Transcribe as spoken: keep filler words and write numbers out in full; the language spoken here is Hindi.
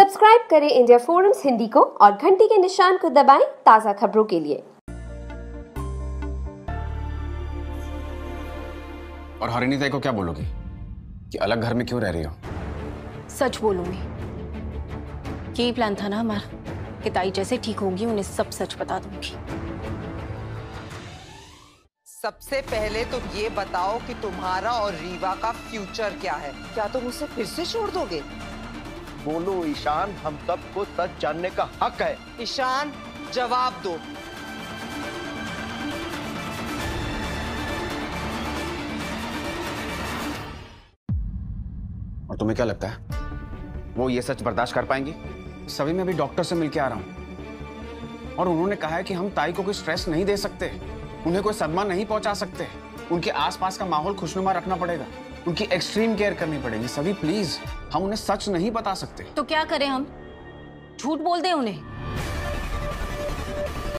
सब्सक्राइब करें इंडिया फोरम्स हिंदी को और घंटी के निशान को दबाएं ताज़ा खबरों के लिए। और हरिणी ताई को क्या बोलोगी कि अलग घर में क्यों रह रही हो? सच बोलूंगी। यही प्लान था ना हमारा कि ताई जैसे ठीक होंगी उन्हें सब सच बता दूंगी। सबसे पहले तुम ये बताओ कि तुम्हारा और रीवा का फ्यूचर क्या है? क्या तुम उसे फिर से छोड़ दोगे? बोलो ईशान, हम सबको सच जानने का हक है। ईशान, जवाब दो। और तुम्हें क्या लगता है वो ये सच बर्दाश्त कर पाएंगी? सभी मैं अभी डॉक्टर से मिलके आ रहा हूं और उन्होंने कहा है कि हम ताई को कोई स्ट्रेस नहीं दे सकते, उन्हें कोई सदमा नहीं पहुंचा सकते, उनके आसपास का माहौल खुशनुमा रखना पड़ेगा, उनकी एक्सट्रीम केयर करनी पड़ेगी। सभी प्लीज, हम उन्हें सच नहीं बता सकते। तो क्या करें हम? झूठ बोल दें उन्हें?